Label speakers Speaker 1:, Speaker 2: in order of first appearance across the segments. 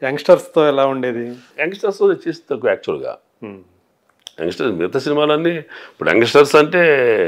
Speaker 1: యంగ్స్టర్స్తో ఎలా ఉండేది?
Speaker 2: యంగ్స్టర్స్తో చేసి తక్కువ యాక్చువల్గా. యంగ్స్టర్స్ మిగతా సినిమాలన్నీ ఇప్పుడు యంగ్స్టర్స్ అంటే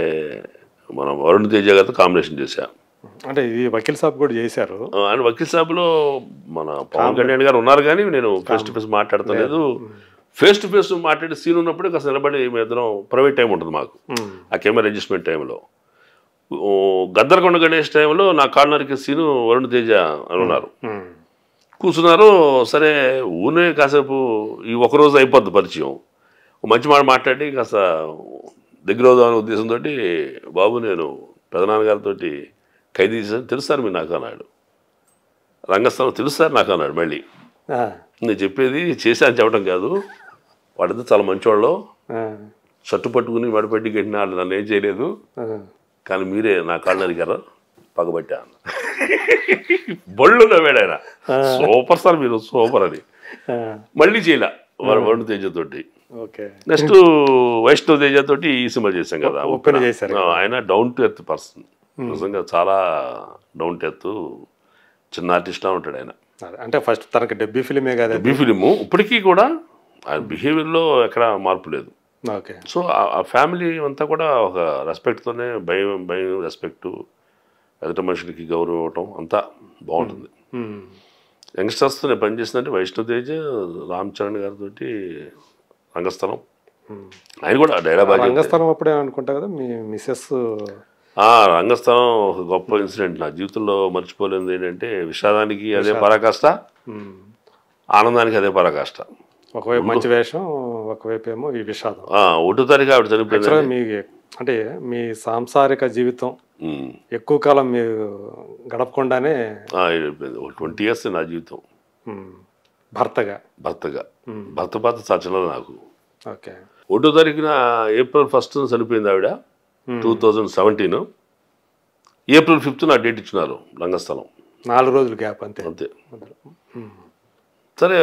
Speaker 2: మనం వరుణ్ తేజ గారితో కాంబినేషన్ చేశాం.
Speaker 1: అంటే ఇది వకీల్ సాబ్ కూడా చేశారు.
Speaker 2: ఆయన వకీల్ సాబ్లో మన పవన్ కళ్యాణ్ గారు ఉన్నారు, కానీ నేను ఫేస్ టు ఫేస్ మాట్లాడతలేదు. ఫేస్ టు ఫేస్ మాట్లాడే సీన్ ఉన్నప్పుడే కాస్త నిలబడి మీ ఇద్దరం ప్రైవేట్ టైం ఉంటుంది మాకు, ఆ కెమెరా అడ్జస్ట్మెంట్ టైంలో. గద్దరకొండ గణేష్ టైంలో నా కార్నర్కి సీను వరుణ్ తేజ అని ఉన్నారు, కూర్చున్నారు. సరే ఊనే కాసేపు ఈ ఒకరోజు అయిపోద్ది పరిచయం, మంచి మాట మాట్లాడి కాస్త దగ్గర అవుదామనే ఉద్దేశంతో, బాబు నేను పెదనాన్నగారితో ఖైదీ చేశాను తెలుస్తారు మీరు నాకు అన్నాడు. రంగస్థలం తెలుస్తారు నాకు అన్నాడు. మళ్ళీ నేను చెప్పేది చేశా అని చెప్పడం కాదు, వాడితో చాలా మంచివాళ్ళు, షర్టు పట్టుకుని మడిపెట్టి కట్టిన వాళ్ళు నన్ను ఏం చేయలేదు, కానీ మీరే నా కాళ్ళు అడిగారు పగబట్టా అన్న. బళ్ళు నవ్వాడు ఆయన, సూపర్ సార్ మీరు సూపర్ అని. మళ్ళీ చేయలే వరుణ్ తేజతోటి. నెక్స్ట్ వైష్ణవ్ తేజతోటి ఈ సినిమా చేశాం కదా, ఆయన డౌన్ టు ఎర్త్ పర్సన్, నిజంగా చాలా డౌన్ టు ఎర్త్ చిన్న ఆర్టిస్ట్లా ఉంటాడు ఆయన.
Speaker 1: అంటే ఫస్ట్ తనకి డెబ్యూ ఫిలిమే కదా,
Speaker 2: డెబ్యూ ఫిలిము. ఇప్పటికీ కూడా ఆయన బిహేవియర్లో ఎక్కడ మార్పు లేదు. సో ఆ ఫ్యామిలీ అంతా కూడా ఒక రెస్పెక్ట్తోనే, భయం రెస్పెక్టు, ఎదుట మనుషులకి గౌరవం ఇవ్వటం అంతా బాగుంటుంది. యంగ్స్టర్స్తో నేను పనిచేసిందంటే వైష్ణవ్ తేజ, రామ్ చరణ్ గారితో రంగస్థలం. ఆయన కూడా డైలాగ్
Speaker 1: రంగస్థలం అప్పుడే అనుకుంటా కదా మీ మిస్సెస్.
Speaker 2: రంగస్థలం ఒక గొప్ప ఇన్సిడెంట్ నా జీవితంలో మర్చిపోలేనిది ఏంటంటే, విషాదానికి అదే పరాకాష్ట, ఆనందానికి అదే పరాకాష్ట.
Speaker 1: ఒకవైపు మంచి వేషం, ఒకవైపు ఏమో ఈ విషాదం.
Speaker 2: 1వ తారీఖు ఆవిడ చనిపోయింది.
Speaker 1: మీ అంటే మీ సాంసారిక జీవితం ఎక్కువ కాలం మీరు గడపకుండానే
Speaker 2: 20 years నా జీవితం
Speaker 1: భర్తగా.
Speaker 2: భర్త పాత్ర చాలా నాకు.
Speaker 1: ఓకే.
Speaker 2: 1వ తారీఖున April 1st చనిపోయింది ఆవిడ, 2017. April 5th నా డేట్ ఇచ్చినారు రంగస్థలం.
Speaker 1: 4 రోజులు గ్యాప్ అంతే.
Speaker 2: సరే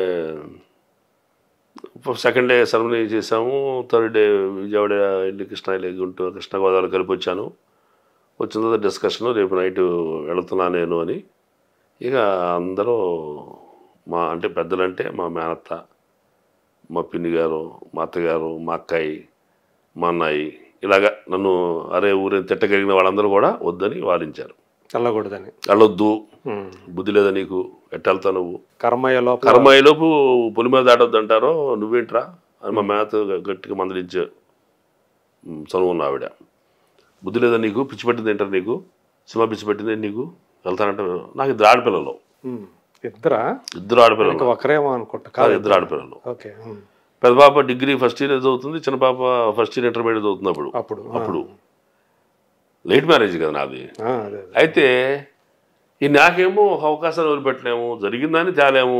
Speaker 2: సెకండ్ డే సెరమనీ చేసాము, థర్డ్ డే విజయవాడ వెళ్ళి గుంటూరు కృష్ణా గోదావరి కలిపి వచ్చాను. వచ్చిన తర్వాత డిస్కషన్, రేపు నైట్ వెళుతున్నా నేను అని. ఇక అందరూ అంటే పెద్దలంటే మా మేనత్త, మా పిన్ని గారు, మా అత్తగారు, మా అక్కాయి, మా అన్నయ్య, ఇలాగా నన్ను అరే ఊరేని తిట్టగలిగిన వాళ్ళందరూ కూడా వద్దని వారించారు. వెళ్ళొద్దు, బుద్ధి లేదా నీకు, ఎట్టెళ్తా నువ్వు, కర్మయ్యలోపు పులి మీద దాటొద్దు అంటారో, నువ్వేంట్రా అని మా మేత గట్టిగా మందలించే చనువున్న ఆవిడ. బుద్ధి లేదా నీకు, పిచ్చి పెట్టింది ఏంటారు నీకు, సినిమా పిచ్చి పెట్టింది నీకు, వెళ్తానంటే. నాకు 2 ఆడపిల్లలు. ఇద్దరు ఆడపిల్లలు.
Speaker 1: ఒకరేమో అనుకుంటా.
Speaker 2: 2 ఆడపిల్లలు. పెద్ద పాప డిగ్రీ ఫస్ట్ ఇయర్ చదువుతుంది, చిన్న పాప ఫస్ట్ ఇయర్ ఇంటర్మీడియట్ చదువుతుంది. అప్పుడు లేట్ మ్యారేజ్ కదా నాది. అయితే ఈ నాకేమో ఒక అవకాశాన్ని వదిలిపెట్టలేము, జరిగిందాన్ని తేలేము,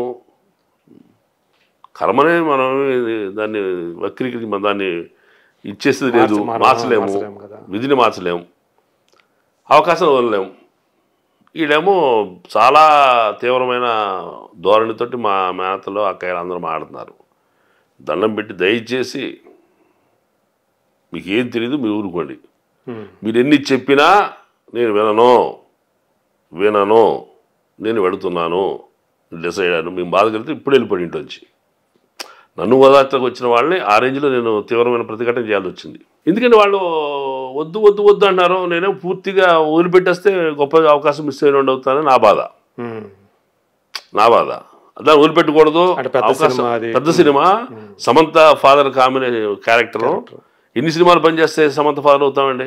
Speaker 2: కర్మనే మనం దాన్ని వక్రీకరించి మన దాన్ని ఇచ్చేసేది లేదు, మార్చలేము, విధిని మార్చలేము, అవకాశం వదలలేము. వీళ్ళేమో చాలా తీవ్రమైన ధోరణితోటి మా మేతలో అక్కయ్యలు అందరూ మాట్లాడుతున్నారు. దండం పెట్టి దయచేసి మీకు ఏం తెలియదు, మీరు ఊరుకోండి, మీరు ఎన్ని చెప్పినా నేను వినను, నేను వెళుతున్నాను, డిసైడ్ అయ్యాను, మేము బాధ కలిగితే ఇప్పుడు వెళ్ళిపోయి ఇంటి నన్ను ఓదార్చకు వచ్చిన వాళ్ళని ఆ రేంజ్లో నేను తీవ్రమైన ప్రతిఘటన చేయాల్సి వచ్చింది. ఎందుకంటే వాళ్ళు వద్దు అన్నారు, నేనే పూర్తిగా వదిలిపెట్టేస్తే గొప్ప అవకాశం మిస్ అయిన అవుతానని నా బాధ. దాన్ని వదిలిపెట్టకూడదు. పెద్ద సినిమా, సమంత ఫాదర్ కాంబినేషన్ క్యారెక్టర్. ఎన్ని సినిమాలు పనిచేస్తే సమంత ఫాదర్ అవుతామండి?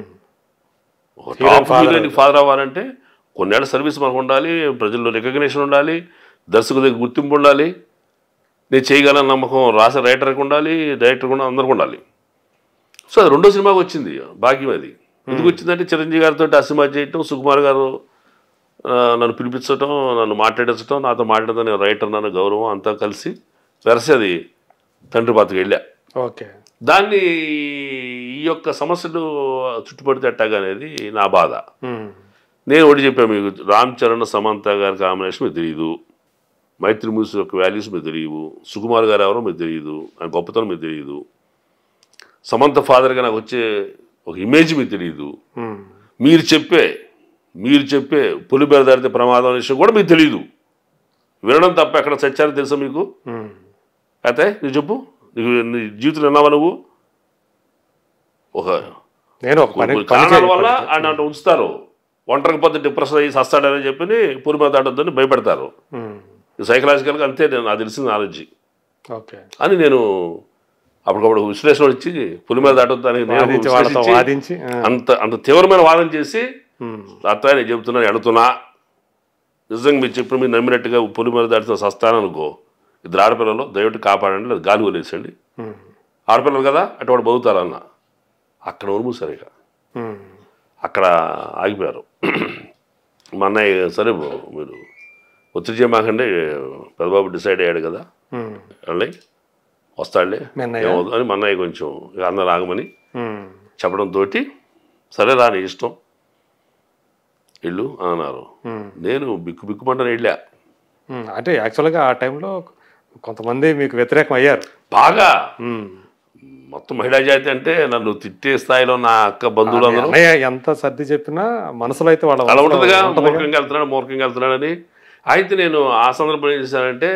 Speaker 2: ఫాదర్ అవ్వాలంటే కొన్నేళ్ల సర్వీస్ మనకు ఉండాలి, ప్రజల్లో రికగ్నిషన్ ఉండాలి, దర్శకుల దగ్గర గుర్తింపు ఉండాలి, నేను చేయగలను నమ్మకం రాసే రైటర్కి ఉండాలి, డైరెక్టర్కి ఉండాలి, అందరికి ఉండాలి. సో అది 2వ సినిమాకి వచ్చింది భాగ్యం. అది ఎందుకు వచ్చిందంటే చిరంజీవి గారితో ఆ సినిమా చేయటం, సుకుమార్ గారు నన్ను పిలిపించడం, నన్ను మాట్లాడించడం, నాతో మాట్లాడడం, నేను రైటర్, నన్ను గౌరవం అంతా కలిసి వెరసి అది తండ్రి పాత్రకి వెళ్ళా. దాన్ని ఈ యొక్క సమస్యలు చుట్టుపడితే అట్టాగనేది నా బాధ. నేను ఒకటి చెప్పాను మీకు, రామ్ చరణ్ సమంత గారి కాంబినేషన్ మీకు తెలియదు, మైత్రి మూవీస్ యొక్క వాల్యూస్ మీకు తెలియదు, సుకుమార్ గారు ఎవరో మీకు తెలియదు, ఆయన గొప్పతనం మీకు తెలియదు, సమంత ఫాదర్గా నాకు వచ్చే ఒక ఇమేజ్ మీకు తెలియదు, మీరు చెప్పే పులి బెరదాడితే ప్రమాదం అనే విషయం కూడా మీకు తెలియదు. వినడం తప్ప ఎక్కడ చచ్చారో తెలుసా మీకు? అయితే నువ్వు చెప్పు, నీ జీవితం విన్నావా నువ్వు? కొన్ని కారణాల వల్ల ఆయన ఉంచుతారు, ఒంటరికి పోతే డిప్రెషన్ అయ్యి సస్తాడని చెప్పి పులి మీద దాటొద్దని భయపెడతారు. సైకలాజికల్గా అంతే నాకు తెలిసిన నాలెడ్జ్ అని నేను అప్పటికప్పుడు విశ్లేషణ వచ్చి పులి మీద దాటొద్దని అంత తీవ్రమైన వాదన చేసి అత్త నేను చెబుతున్నా ఎడుతున్నా, నిజంగా మీరు చెప్పిన మీరు నమ్మినట్టుగా పులి మీద దాటుతున్న సస్తాను అనుకో, ఇద్దరు ఆడపిల్లలు దయవిಟ್ಟು కాపాడండి, లేదు గాలి వదిలేసండి, ఆడపిల్లలు కదా అటువంటి బతుకుతారన్న. అక్కడ ఉరుమూసారు, ఇక అక్కడ ఆగిపోయారు. మా అన్నయ్య సరే మీరు ఒత్తిడి చేయమాకండి, పెద్దబాబు డిసైడ్ అయ్యాడు కదా వెళ్ళి వస్తాడులే ఏమవుతుంది అని మా అన్నయ్య కొంచెం అందరు ఆగమని చెప్పడంతో సరే రా నీ ఇష్టం ఇల్లు అని అన్నారు. నేను బిక్కుమంటాను వెళ్ళా.
Speaker 1: అంటే యాక్చువల్గా ఆ టైంలో కొంతమంది మీకు వ్యతిరేకం అయ్యారు
Speaker 2: బాగా. మొత్తం మహిళా జాతి అంటే నన్ను తిట్టే స్థాయిలో నా అక్క బంధువులు
Speaker 1: ఎంత సర్ది చెప్పినా మనసులో అయితే వాళ్ళ
Speaker 2: అలా ఉంటుందిగా, మూర్ఖంగా వెళ్తున్నాడని. అయితే నేను ఆ సందర్భం ఏం చేశానంటే,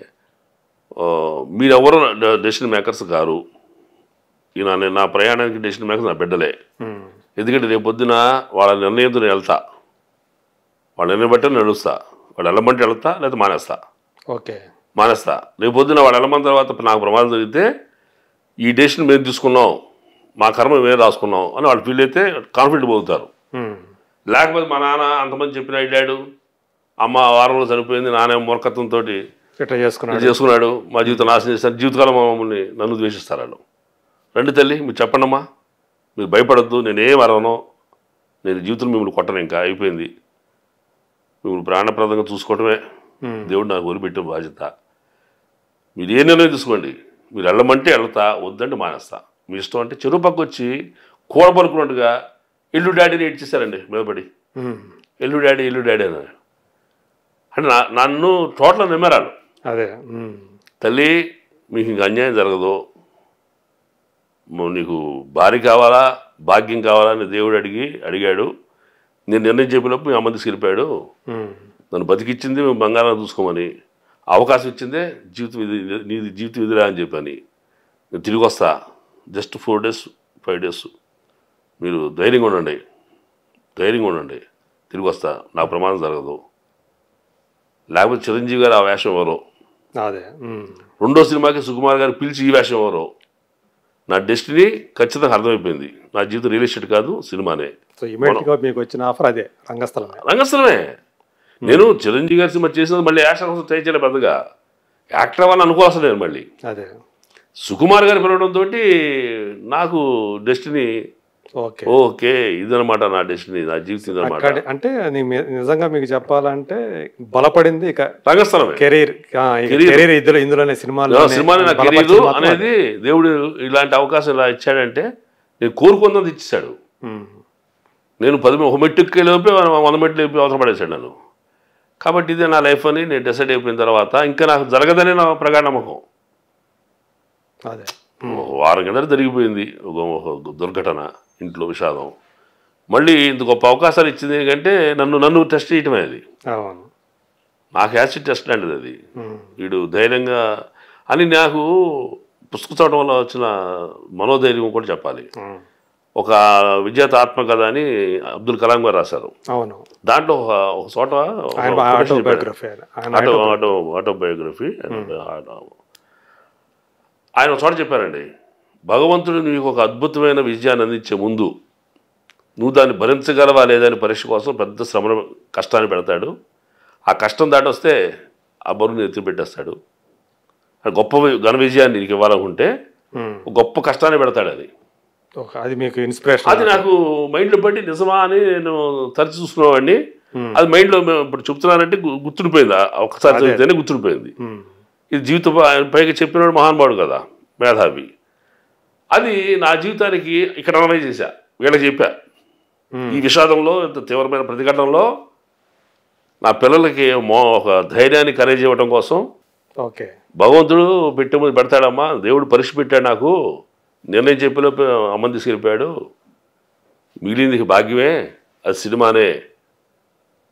Speaker 2: మీరెవరు డెసిషన్ మేకర్స్ గారు, ఈయన నా ప్రయాణానికి డెసిషన్ మేకర్స్ నా బిడ్డలే. ఎందుకంటే రేపు పొద్దున వాళ్ళ నిర్ణయంతో నేను వెళ్తా, వాళ్ళ నిర్ణయం బట్టి నడుస్తా. వాళ్ళు వెళ్ళమంటే వెళ్తా, లేదా మానేస్తా. మానేస్తా. రేపు పొద్దున వాళ్ళు వెళ్ళమన్న తర్వాత నాకు ప్రమాదం జరిగితే ఈ డెసిషన్ మేము తీసుకున్నాం, మా కర్మ మేము రాసుకున్నాం అని వాళ్ళు ఫీల్ అయితే కాన్ఫిడెంట్ పోతారు. లేకపోతే మా నాన్న అంతమంది చెప్పిన వెళ్ళాడు, అమ్మ వారంలో చనిపోయింది, నాన్న మూర్ఖత్వంతో చేసుకున్నాడు, మా జీవితం నాశనం చేస్తారు, జీవితకాలం మమ్మల్ని నన్ను ద్వేషిస్తారు వాళ్ళు. రండి తల్లి మీరు చెప్పండమ్మా, మీరు భయపడద్దు, నేనేం అరవను, నేను జీవితంలో మిమ్మల్ని కొట్టను, ఇంకా అయిపోయింది, మిమ్మల్ని ప్రాణప్రదంగా చూసుకోవటమే దేవుడు నాకు వదిలిపెట్టిన బాధ్యత, మీరు ఏ నిర్ణయం తీసుకోండి, మీరు వెళ్ళమంటే వెళ్తా, వద్దంటే మానేస్తా, మీ ఇష్టం అంటే చెరువు పక్క వచ్చి కూడబలుకున్నట్టుగా ఇల్లు డాడీని ఏడ్చేశారండి మీద పడి. ఇల్లు డాడీ అని అంటే నన్ను టోటల్ నమ్మారు.
Speaker 1: అదే
Speaker 2: తల్లి మీకు ఇంక అన్యాయం జరగదు, నీకు భార్య కావాలా భాగ్యం కావాలా అని దేవుడు అడిగాడు, నేను నిర్ణయం చెప్పినప్పుడు మీ అమ్మ తీసుకెళ్ళిపోయాడు, నన్ను బతికిచ్చింది మేము బంగారం చూసుకోమని, అవకాశం ఇచ్చిందే జీవితం ఇదిరా అని చెప్పని, నేను తిరిగి వస్తా, జస్ట్ 4 days 5 days, మీరు ధైర్యంగా ఉండండి, తిరిగి వస్తా, నా ప్రమాదం జరగదు. లేకపోతే చిరంజీవి గారు ఆ వేషం ఎవరో, రెండో సినిమాకి సుకుమార్ గారు పిలిచి ఈ వేషం ఎవరో, నా డెస్టినీ ఖచ్చితంగా అర్థమైపోయింది, నా జీవితం రియల్ ఎస్టేట్ కాదు సినిమానే. రంగస్థలమే. నేను చిరంజీవి గారి సినిమా చేసినది మళ్ళీ యాక్షన్ కోసం ట్రై చేయలేదు, పెద్దగా యాక్టర్ అవ్వాలని అనుకోవాల్సిన నేను మళ్ళీ. సుకుమార్ గారు పిలవడంతో నాకు డెస్టినీ ఓకే ఇదనమాట, నా డెస్టినీ, నా జీవితం అనమాట.
Speaker 1: అంటే నిజంగా మీకు చెప్పాలంటే బలపడింది ఇక రంగస్థలమే, కెరీర్ ఇందులోనే సినిమానే
Speaker 2: నా కెరీర్ అనేది. దేవుడు ఇలాంటి అవకాశం ఇలా ఇచ్చాడంటే నేను కోరుకున్నది ఇచ్చాడు. నేను 1 మెట్టుకి లోపే 100 మెట్లు లేపి అవసరం పడేశాడు నన్ను. కాబట్టి ఇదే నా లైఫ్ అని నేను డిసైడ్ అయిపోయిన తర్వాత ఇంకా నాకు జరగదని నా ప్రగాఢ నమ్మకం.
Speaker 1: అదే
Speaker 2: వారం కింద జరిగిపోయింది ఒక దుర్ఘటన, ఇంట్లో విషాదం. మళ్ళీ ఇంత గొప్ప అవకాశాలు ఇచ్చింది ఏంటంటే నన్ను టెస్ట్ చేయటమే. అది నాకు యాసిడ్ టెస్ట్ లాంటిది అది. వీడు ధైర్యంగా అని నాకు పుస్తకం చదవడం వల్ల వచ్చిన మనోధైర్యం కూడా చెప్పాలి. ఒక విజేత ఆత్మకథ అని అబ్దుల్ కలాం గారు రాశారు. దాంట్లో ఒక చోట ఆటోబయోగ్రఫీ ఆయన ఒక చోట చెప్పారండి, భగవంతుడు నీకు ఒక అద్భుతమైన విజయాన్ని అందించే ముందు నువ్వు దాన్ని భరించగలవా లేదని పరీక్ష కోసం పెద్ద శ్రమ కష్టాన్ని పెడతాడు. ఆ కష్టం దాటి వస్తే ఆ బరువుని ఎత్తిపెట్టేస్తాడు. గొప్ప ఘన విజయాన్ని నీకు ఇవ్వాలనుకుంటే గొప్ప కష్టాన్ని పెడతాడు.
Speaker 1: అది మీకు ఇన్స్పిరేషన్.
Speaker 2: అది నాకు మైండ్లో బట్టి నిజమా అని నేను తరచి చూసుకునేవాడిని. అది మైండ్లో ఇప్పుడు చెప్తున్నానంటే గుర్తుండిపోయింది, ఒకసారి చదివితేనే గుర్తుండిపోయింది. ఇది జీవితం పైగా చెప్పినవాడు మహానుభావుడు కదా, మేధావి. అది నా జీవితానికి ఇక్కడ అనలైజ్ చేశా, వీళ్ళకి చెప్పా. ఈ విషాదంలో ఇంత తీవ్రమైన ప్రతిఘటనలో నా పిల్లలకి ఒక ధైర్యాన్ని కరేజ్ ఇవ్వడం కోసం భగవంతుడు పెట్టే ముందు పెడతాడమ్మా, దేవుడు పరీక్ష పెట్టాడు, నాకు నిర్ణయం చెప్పేలోపు అమ్మని తీసుకెళ్ళిపోయాడు, మిగిలింది భాగ్యమే, అది సినిమానే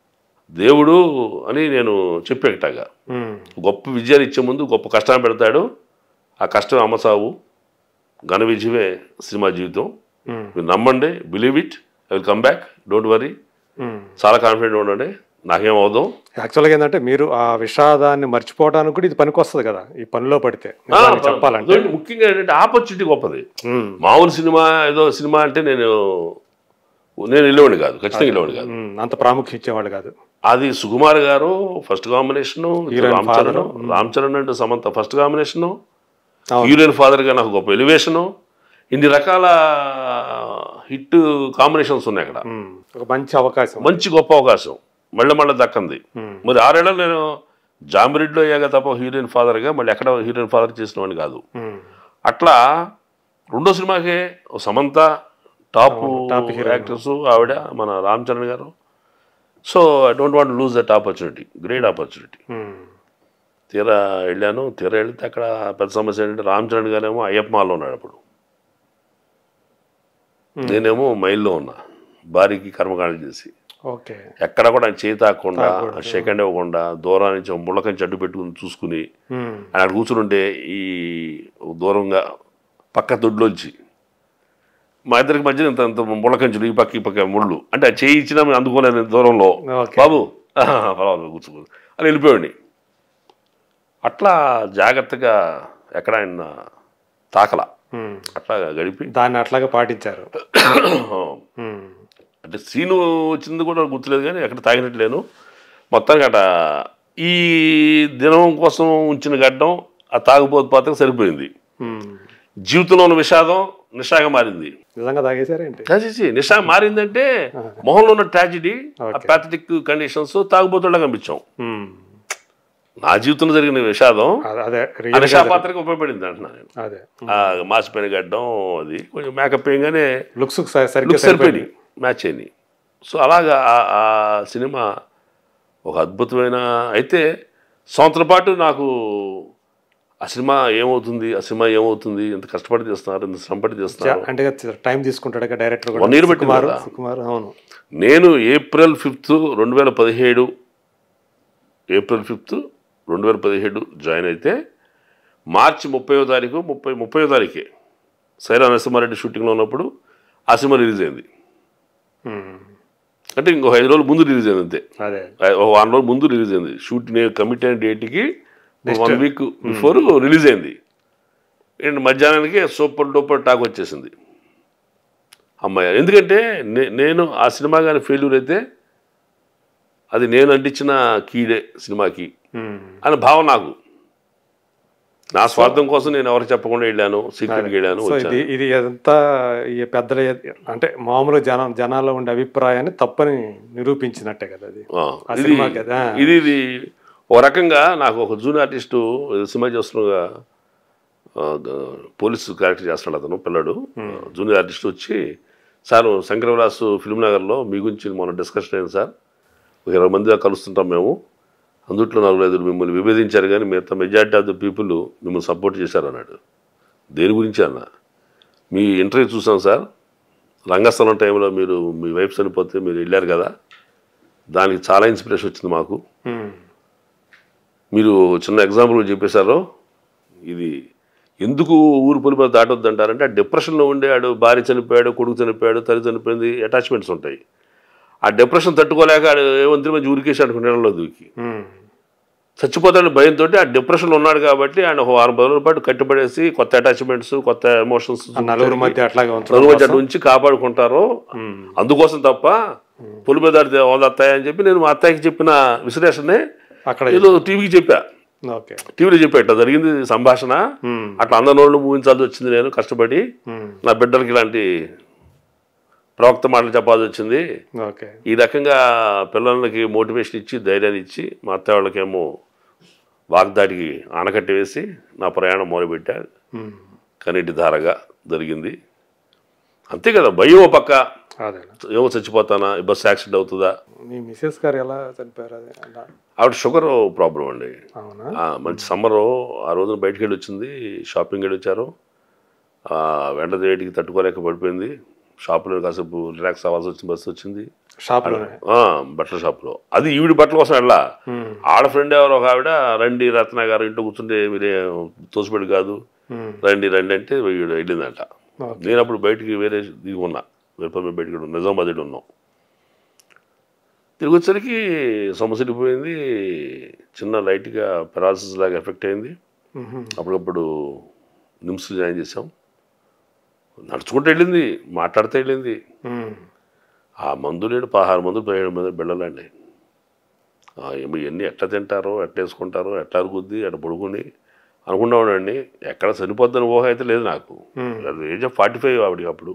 Speaker 2: దేవుడు అని నేను చెప్పేటగా గొప్ప విజయాన్ని ఇచ్చే ముందు గొప్ప కష్టాన్ని పెడతాడు. ఆ కష్టం అమ్మసావు, ఘన విజయమే సినిమా జీవితం. మీరు నమ్మండి, believe it, I will come back, don't worry, చాలా కాన్ఫిడెంట్ ఉండండి, నాకేం అవుదాం.
Speaker 1: యాక్చువల్గా ఏంటంటే మీరు ఆ విషాదాన్ని మర్చిపోవడానికి కూడా ఇది పనికొస్తుంది కదా ఈ పనిలో పడితే చెప్పాలంటే.
Speaker 2: ముఖ్యంగా ఏంటంటే ఆపర్చునిటీ గొప్పది. మామూలు సినిమా ఏదో సినిమా అంటే నేను వెళ్ళేవాడిని కాదు, ఖచ్చితంగా వెళ్ళేవాడిని కాదు,
Speaker 1: అంత ప్రాముఖ్యం ఇచ్చేవాళ్ళు కాదు.
Speaker 2: అది Sukumar garu first combination, Ram Charan and Samantha first combination, heroine ఫాదర్గా నాకు గొప్ప ఎలివేషను, ఇన్ని రకాల హిట్ కాంబినేషన్స్ ఉన్నాయి అక్కడ.
Speaker 1: ఒక మంచి అవకాశం,
Speaker 2: మంచి గొప్ప అవకాశం మళ్ళీ దక్కంది. మరి 6 ఏళ్ళు నేను జాంబిరెడ్డిలో అయ్యాక తప్ప హీరోయిన్ ఫాదర్గా మళ్ళీ ఎక్కడ హీరోయిన్ ఫాదర్ చేసిన వాడిని కాదు. అట్లా రెండో సినిమాకే సమంత టాప్ యాక్టర్స్, ఆవిడ మన Ram Charan garu. So I don't want lose that opportunity, great opportunity. తీరా వెళ్ళాను. తీరా వెళితే అక్కడ పెద్ద సమస్య ఏంటంటే రామ్ చరణ్ గారేమో అయ్యప్ప మాల్లో ఉన్నాడు అప్పుడు, నేనేమో మైల్లో ఉన్నా, భార్యకి కర్మకాండ చేసి ఎక్కడ కూడా ఆయన చేయి తాకుండా సెకండ్ ఇవ్వకుండా దూరం నుంచి ముళ్ళకంచి అడ్డు పెట్టుకుని చూసుకుని ఆయన కూర్చుని ఉంటే ఈ దూరంగా పక్క దొడ్లోంచి మా ఇద్దరికి మధ్య ఇంత ముళ్ళకంచులు ఈ పక్క ముళ్ళు అంటే ఆ చేయి ఇచ్చినా అందుకోలేని దూరంలో బాబు పర్వాలేదు కూర్చోదు అని వెళ్ళిపోయాడు. అట్లా జాగ్రత్తగా ఎక్కడ ఆయన తాకల అట్లా గడిపి
Speaker 1: దాన్ని అట్లాగా పాటించారు.
Speaker 2: అంటే సీను వచ్చింది కూడా గుర్తులేదు కానీ ఎక్కడ తాగినట్లేను. మొత్తానికి అట ఈ దినం కోసం ఉంచిన గడ్డం ఆ తాగుబోతు పాత్రకు సరిపోయింది. జీవితంలో ఉన్న విషాదం నిషాగా మారింది.
Speaker 1: నిజంగా తాగేశారేంటి?
Speaker 2: నిషా మారిందంటే మొహంలో ఉన్న ట్రాజిడీ, ప్యాథటిక్ కండిషన్స్ తాగుబోతులా కనిపించాం. నా జీవితంలో జరిగిన విషాదం నిషా పాత్రకి ఉపయోగపడింది అంటున్నా నేను. మాసిపోయిన గడ్డం అది కొంచెం మేకప్ వేయగానే
Speaker 1: లుక్స్
Speaker 2: సరిపోయింది, మ్యాచ్ అయింది. సో అలాగా ఆ సినిమా ఒక అద్భుతమైన, అయితే సంవత్సరం పాటు నాకు ఆ సినిమా ఏమవుతుంది ఎంత కష్టపడి చేస్తున్నారు, ఎంత శ్రమపడి చేస్తున్నారు
Speaker 1: అంటే టైం తీసుకుంటాడు డైరెక్టర్
Speaker 2: 1 year పెట్టింది. నేను April 5th 2017 April 5th 2017 join అయితే మార్చి 30వ తారీఖే సైరా నరసింహారెడ్డి షూటింగ్లో ఉన్నప్పుడు ఆ సినిమా రిలీజ్ అయింది. అంటే ఇంకో 5 రోజులు ముందు రిలీజ్ అయింది, అంతే 1 రోజు ముందు రిలీజ్ అయింది. షూట్ నేను కమిట్ అయిన డేట్కి 1 week బిఫోర్ రిలీజ్ అయింది. అండ్ మధ్యాహ్నానికి సూపర్ డూపర్ టాక్ వచ్చేసింది అమ్మాయి. ఎందుకంటే నేను ఆ సినిమా కానీ ఫెయిల్యూర్ అయితే అది నేను అంటించిన కీడే సినిమాకి అని భావం నాకు. నా స్వార్థం కోసం నేను ఎవరికి చెప్పకుండా వెళ్ళాను, సీక్రెట్కి వెళ్ళాను.
Speaker 1: ఇది ఎంత పెద్దల అంటే మామూలు జనాల్లో ఉండే అభిప్రాయాన్ని తప్పని నిరూపించినట్టే కదా అది.
Speaker 2: ఇది ఒక రకంగా నాకు ఒక జూనియర్ ఆర్టిస్టు సినిమా చేస్తున్నగా పోలీసు క్యారెక్టర్ చేస్తున్నాడు అతను పిల్లడు, జూనియర్ ఆర్టిస్ట్ వచ్చి, సార్ శంకర విలాస్ ఫిల్మ్ నగర్లో మీ గురించి మొన్న డిస్కషన్ అయింది సార్, 20 మందిగా కలుస్తుంటాం మేము, అందుట్లో 4-5 మిమ్మల్ని విభేదించారు కానీ మిగతా మెజారిటీ ఆఫ్ ద పీపుల్ మిమ్మల్ని సపోర్ట్ చేశారు అన్నాడు. దేని గురించి అన్న, మీ ఇంటర్వ్యూ చూసాం సార్, రంగస్థలం టైంలో మీరు మీ వైఫ్ చనిపోతే మీరు వెళ్ళారు కదా, దానికి చాలా ఇన్స్పిరేషన్ వచ్చింది మాకు. మీరు చిన్న ఎగ్జాంపుల్ చెప్పేశారు, ఇది ఎందుకు ఊరు పొలి మీద దాటొద్దు అంటారంటే ఆ డిప్రెషన్లో ఉండేవాడు, భార్య చనిపోయాడు, కొడుకు చనిపోయాడు, తల్లి చనిపోయింది, అటాచ్మెంట్స్ ఉంటాయి. ఆ డిప్రెషన్ తట్టుకోలేక ఏమంత్రి మంచి ఊరికేసి అనుకునే నీళ్ళలో దూకి చచ్చిపోతాడని భయంతో ఆ డిప్రెషన్లో ఉన్నాడు కాబట్టి ఆయన 6 రోజుల పాటు కట్టుబడేసి కొత్త అటాచ్మెంట్స్, కొత్త ఎమోషన్స్
Speaker 1: నలుగురు మధ్య
Speaker 2: నుంచి కాపాడుకుంటారు. అందుకోసం తప్ప పొలి మీద దాడితే ఓదాస్తాయని చెప్పి నేను మా అత్తయ్యకి చెప్పిన విశ్లేషణనే ఏదో టీవీకి చెప్పా, టీవీలో చెప్పా ఇట్లా జరిగింది సంభాషణ, అట్లా అందరినోళ్ళు ఊహించాల్సి వచ్చింది, నేను కష్టపడి నా బిడ్డలకి ఇలాంటి ప్రవక్త మాటలు చెప్పాల్సి వచ్చింది. ఈ రకంగా పిల్లలకి మోటివేషన్ ఇచ్చి ధైర్యాన్ని ఇచ్చి మా అత్త వాళ్ళకేమో వాగ్దాటికి ఆనకట్ట వేసి నా ప్రయాణం మొదలుపెట్టా. కన్నీటి ధారగా జరిగింది, అంతే కదా. భయం ఓ పక్క, ఏమో చచ్చిపోతానా, బస్సు యాక్సిడెంట్ అవుతుందా.
Speaker 1: మీ మిసెస్ గారు ఎలా చనిపోయారు?
Speaker 2: ఆవిడ షుగర్ ప్రాబ్లం అండి. మంచి సమ్మర్ ఆ రోజున బయటికి వెళ్ళి వచ్చింది, షాపింగ్ వెళ్ళి వచ్చారు, వెంట వేడికి తట్టుకోలేక పడిపోయింది, షాపులో కాసేపు రిలాక్స్ అవ్వాల్సి వచ్చింది, బస్సు వచ్చింది
Speaker 1: షాప్లోనే
Speaker 2: బట్టల షాప్లో. అది ఈవిడ బట్టల కోసం వెళ్ళా. ఆడ ఫ్రెండ్ ఎవరో ఒక ఆవిడ, రండి రత్న గారు ఇంట్లో కూర్చుంటే మీరే తోసిపెట్టి కాదు, రండి రండి అంటే వెళ్ళిందంట. నేను అప్పుడు బయటికి వేరే దిగి ఉన్నా, వేరే బయటికి నిజామాబాద్ ఉన్నాం. తిరిగి వచ్చేసరికి సమస్య పోయింది, చిన్న లైట్గా పెరాలసిస్ లాగా ఎఫెక్ట్ అయింది. అప్పుడప్పుడు నిమ్స్ జాయిన్ చేసాం. నడుచుకుంటూ వెళ్ళింది, మాట్లాడితే వెళ్ళింది. ఆ మందు నేను 16 మందులు 17 మంది బిళ్ళలండి. ఇవన్నీ ఎట్లా తింటారో, ఎట్లా వేసుకుంటారో, ఎట్లా అరుగుద్ది, ఎట్లా పడుకుని అనుకున్నామండి. ఎక్కడ చనిపోద్దని ఊహ అయితే లేదు నాకు. ఏజ్ ఆఫ్ 45 ఆవిడకి అప్పుడు.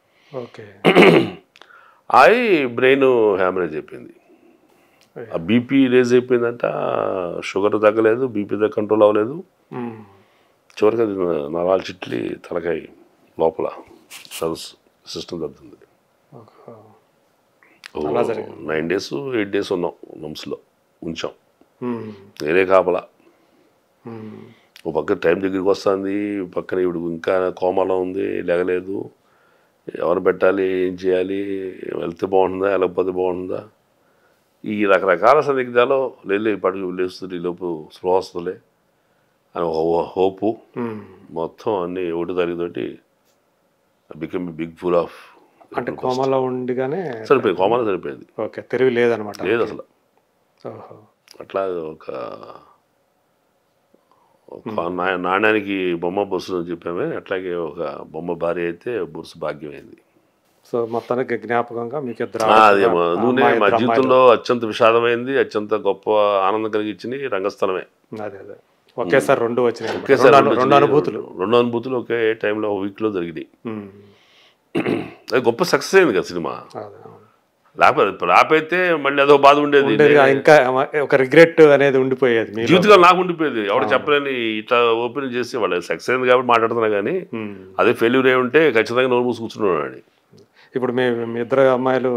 Speaker 2: అవి బ్రెయిన్ హ్యామరేజ్ అయిపోయింది. ఆ బీపీ రేజ్ అయిపోయిందంట, షుగర్ తగ్గలేదు, బీపీ కంట్రోల్ అవ్వలేదు. చివరికి అది నరాలు చిట్లి తలకాయ లోపల సర్వస్ సిస్టమ్ తగ్గుతుంది. 9 days 8 days ఉన్నాం నమ్స్లో, ఉంచాం. నేనే కాపలా. ఓ పక్క టైం దగ్గరికి వస్తుంది, పక్కన ఇప్పుడు ఇంకా కోమాలో ఉంది, లేగలేదు. ఎవరు పెట్టాలి, ఏం చేయాలి, వెళ్తే బాగుంటుందా, వెళ్ళకపోతే బాగుంటుందా, ఈ రకరకాల సందిగ్ధాలు వెళ్ళి పడుగు లేస్తుంది. లోపు స్లో వస్తుందిలే అని హోపు మొత్తం అన్నీ ఒకటి తరిగితోటి బికమ్ బిగ్ ఫుల్ ఆఫ్.
Speaker 1: అంటే కోమాలో ఉండిగానే
Speaker 2: సరిపోయింది, కోమాలో సరిపోయింది.
Speaker 1: ఓకే, తెలివి లేదనమాట.
Speaker 2: లేదు అసలు. అట్లా ఒక నాణ్యానికి బొమ్మ బొస్సు అని చెప్పామే, అట్లాగే ఒక బొమ్మ భార్య అయితే బొస్సు భాగ్యమైంది.
Speaker 1: సో మొత్తానికి జ్ఞాపకంగా మీకు
Speaker 2: నూనె మా జీవితంలో అత్యంత విషాదమైంది, అత్యంత గొప్ప ఆనందం కలిగించింది రంగస్థలమే.
Speaker 1: అదే అదే ఒకేసారి రెండు వచ్చినాయి, రెండు
Speaker 2: అనుభూతులు ఒకే టైంలో వీక్లో జరిగినాయి. అది గొప్ప సక్సెస్ అయింది కదా సినిమా. లేకపోతే రాపైతే మళ్ళీ అదో బాధ ఉండేది,
Speaker 1: ఇంకా ఒక రిగ్రెట్ అనేది ఉండిపోయేది
Speaker 2: జీవితంలో. నాకు ఉండిపోయేది, ఎవరు చెప్పలేని ఇట్లా ఓపెన్ చేసి వాళ్ళు సక్సెస్ అయింది కాబట్టి మాట్లాడుతున్నా. కానీ అదే ఫెయిల్యూర్ అయి ఉంటే ఖచ్చితంగా నోరు మూసి కూర్చున్నాడు.
Speaker 1: ఇప్పుడు మీ ఇద్దరు అమ్మాయిలు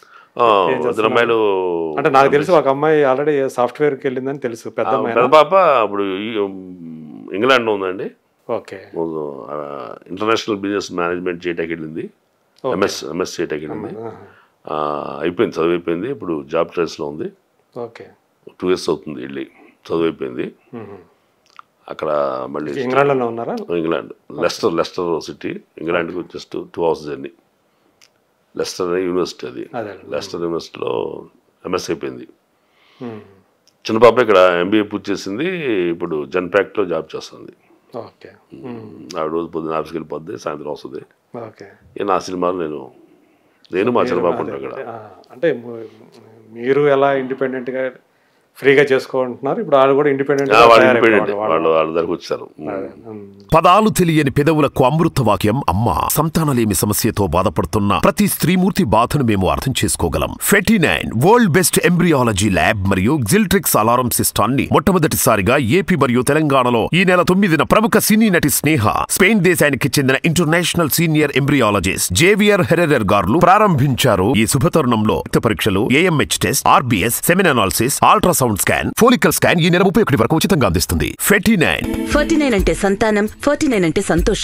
Speaker 2: అంటే
Speaker 1: నాకు తెలుసు, ఒక అమ్మాయి ఆల్రెడీ సాఫ్ట్వేర్కి వెళ్ళిందని తెలుసు. పెద్ద
Speaker 2: పాప ఇప్పుడు ఇంగ్లాండ్లో ఉందండి.
Speaker 1: ఓకే,
Speaker 2: ఇంటర్నేషనల్ బిజినెస్ మేనేజ్మెంట్ చేయటానికి వెళ్ళింది, ఎంఎస్ చేయటానికి వెళ్ళింది. అయిపోయింది, చదువు అయిపోయింది. ఇప్పుడు జాబ్ ట్రైల్స్లో ఉంది.
Speaker 1: ఓకే,
Speaker 2: 2 years అవుతుంది వెళ్ళి, చదువు అయిపోయింది. అక్కడ మళ్ళీ
Speaker 1: ఇంగ్లాండ్లో ఉన్నారా?
Speaker 2: England, Leicester city. ఇంగ్లాండ్కి just 2 hours journey. Leicester university, అది లెస్టర్ యూనివర్సిటీలో ఎంఎస్ అయిపోయింది. చిన్న పాప ఇక్కడ ఎంబీఏ పూర్తి చేసింది, ఇప్పుడు జెన్పాక్ట్లో జాబ్ చేస్తుంది. ఆవిడ రోజు పొద్దున్న ఆఫీస్కి వెళ్ళిపోద్ది, సాయంత్రం వస్తుంది. నా సినిమాలు నేను మా చిన్న పాప ఉంటాను అక్కడ.
Speaker 1: అంటే మీరు ఎలా ఇండిపెండెంట్గా ఫ్రీగా చేసుకుంటున్నారు, ఇప్పుడు వాళ్ళు కూడా ఇండిపెండెంట్
Speaker 2: వాళ్ళ దగ్గరకు వచ్చారు.
Speaker 3: పదాలు తెలియని పెదవులకు అమృత వాక్యం అమ్మ. సంతానలేమి సమస్యతో బాధపడుతున్న ప్రతి స్త్రీమూర్తి బాధను మేము అర్థం చేసుకోగలం. Fertynine world best embryology lab మరియు జిల్ట్రిక్స్ అలారం సిస్టాన్ని మొట్టమొదటిసారిగా ఏపీ మరియు తెలంగాణలో ఈ నెల 9న ప్రముఖ సినీ నటి స్నేహ, స్పెయిన్ దేశానికి చెందిన international senior embryologist Javier Herrera గారు ప్రారంభించారు. ఈ శుభతరుణంలో రక్త పరీక్షలు, AMH test, RBS, semen analysis, ultrasound scan, follicle scan ఈ నెల 31 వరకు ఉచితంగా అందిస్తుంది. 49
Speaker 4: అంటే సంతానం, 49 అంటే సంతోషం.